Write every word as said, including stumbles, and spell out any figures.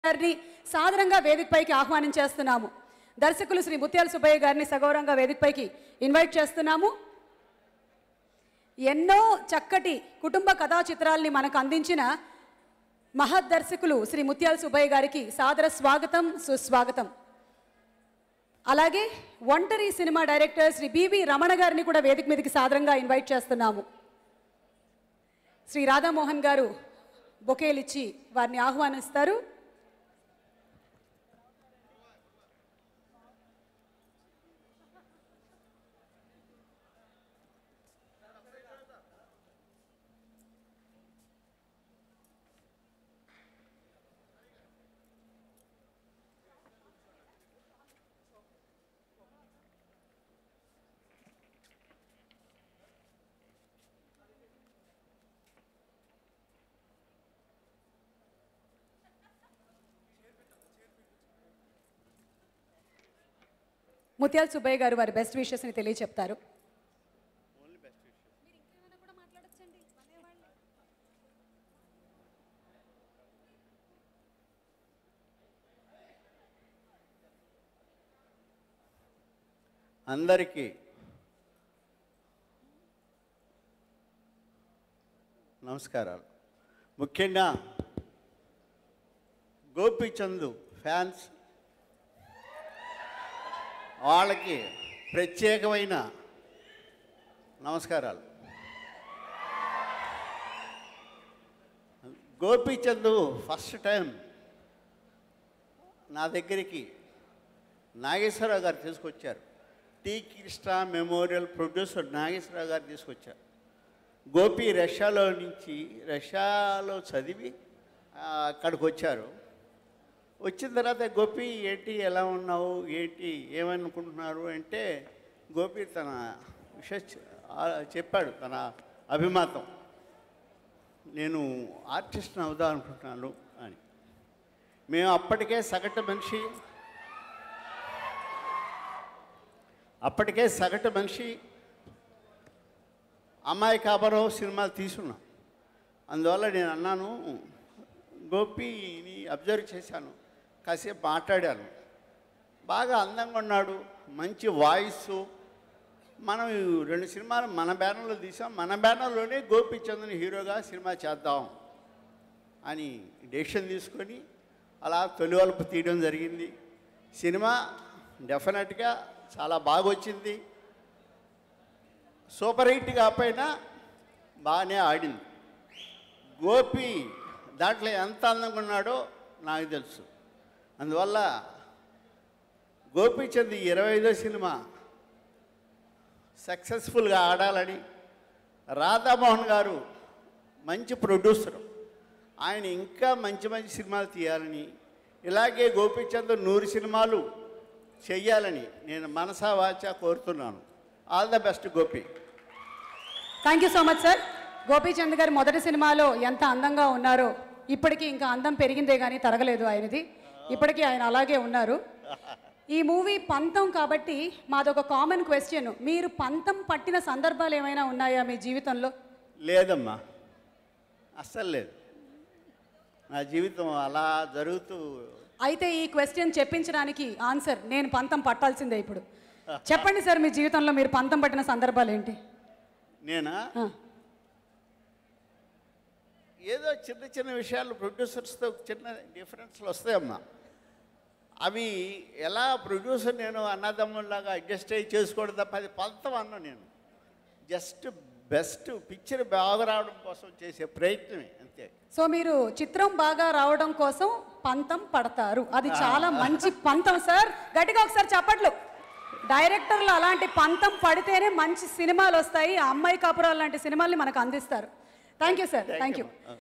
గారిని సాదరంగా వేదికపైకి ఆహ్వానించేస్తున్నాము. దర్శకులు శ్రీ ముత్యాల సుబ్బయ్య గారిని సగౌరవంగా వేదికపైకి ఇన్వైట్ చేస్తున్నాము. ఎన్నో చక్కటి కుటుంబ కథా చిత్రాల్ని మనకు అందించిన మహత్ దర్శకులు శ్రీ ముత్యాల సుబ్బయ్య గారికి సాదర స్వాగతం, సుస్వాగతం. అలాగే ఒంటరి cinema director Shri B V Ramana గారిని కూడా వేదిక మీదకి సాదరంగా ఇన్వైట్ చేస్తున్నాము. శ్రీ రాధామోహన్ గారు బొకేలు ఇచ్చి వారిని ఆహ్వానిస్తారు. ముత్యాల సుబ్బయ్య గారు వారి బెస్ట్ విషెస్ని తెలియచెప్తారు. అందరికీ నమస్కారాలు. ముఖ్యంగా గోపిచంద్ ఫ్యాన్స్ వాళ్ళకి ప్రత్యేకమైన నమస్కారాలు. గోపిచంద్ ఫస్ట్ టైం నా దగ్గరికి నాగేశ్వరరావు గారు తీసుకొచ్చారు. T Krishna memorial producer Nageswararao garu తీసుకొచ్చారు. గోపి రష్యాలో నుంచి రష్యాలో చదివి అక్కడికి వచ్చారు. వచ్చిన తర్వాత గోపి ఏంటి ఎలా ఉన్నావు, ఏంటి ఏమనుకుంటున్నారు అంటే గోపి తన విషయం చెప్పాడు, తన అభిమతం. నేను ఆర్టిస్ట్ని అవుదాం అనుకుంటున్నాను అని. మేము అప్పటికే సగటు మనిషి అప్పటికే సగటు మనిషి అమ్మాయి కాపరం సినిమాలు తీసుకున్నాం. అందువల్ల నేను అన్నాను, గోపిని అబ్జర్వ్ చేశాను, కాసేపు మాట్లాడాను. బాగా అందంగా ఉన్నాడు, మంచి వాయిస్. మనం రెండు సినిమాలు మన బ్యానర్లో తీసాం, మన బ్యానర్లోనే గోపిచంద్ని హీరోగా సినిమా చేద్దాం అని డెసిషన్ తీసుకొని అలా తొలి వలుపు తీయడం జరిగింది. సినిమా డెఫినెట్గా చాలా బాగా వచ్చింది. సూపర్ హిట్ కాకపోయినా బాగానే ఆడింది. గోపి దాంట్లో ఎంత అందంగా ఉన్నాడో నాకు తెలుసు. అందువల్ల గోపిచంద్ ఇరవై ఐదో సినిమా సక్సెస్ఫుల్గా ఆడాలని, రాధామోహన్ గారు మంచి ప్రొడ్యూసరు, ఆయన ఇంకా మంచి మంచి సినిమాలు తీయాలని, ఇలాగే గోపిచంద్ నూరు సినిమాలు చెయ్యాలని నేను మనసా వాచా కోరుతున్నాను. All the best Gopi. Thank you so much sir. Gopichand garu మొదటి సినిమాలో ఎంత అందంగా ఉన్నారో ఇప్పటికీ ఇంకా అందం పెరిగిందే కానీ తరగలేదు ఆయనది. ఇప్పటికీ ఆయన అలాగే ఉన్నారు. ఈ మూవీ పంతం కాబట్టి మాదొక కామన్ క్వశ్చన్, మీరు పంతం పట్టిన సందర్భాలు ఏమైనా ఉన్నాయా మీ జీవితంలో? లేదమ్మా, అస్సలు లేదు. నా జీవితం అలా జరుగుతూ. అయితే ఈ క్వశ్చన్ చెప్పించడానికి ఆన్సర్ నేను పంతం పట్టాల్సిందే. ఇప్పుడు చెప్పండి సార్, మీ జీవితంలో మీరు పంతం పట్టిన సందర్భాలు ఏంటి? నేనా ఏదో చిన్న చిన్న విషయాలు ప్రొడ్యూసర్స్తో చిన్న డిఫరెన్స్లు వస్తాయమ్మా. అవి ఎలా ప్రొడ్యూసర్ నేను అన్నదమ్ములాగా అడ్జస్ట్ అయ్యి చేసుకోవడం తప్ప అది పంతం అన్నా. నేను జస్ట్ బెస్ట్ పిక్చర్ బాగా రావడం కోసం చేసే ప్రయత్నమే, అంతే. సో మీరు చిత్రం బాగా రావడం కోసం పంతం పడతారు, అది చాలా మంచి పంతం సార్. గట్టిగా ఒకసారి చప్పట్లు. డైరెక్టర్లు అలాంటి పంతం పడితేనే మంచి సినిమాలు వస్తాయి. అమ్మాయి కాపురాలు లాంటి సినిమాల్ని మనకు అందిస్తారు. Thank you sir. Thank you.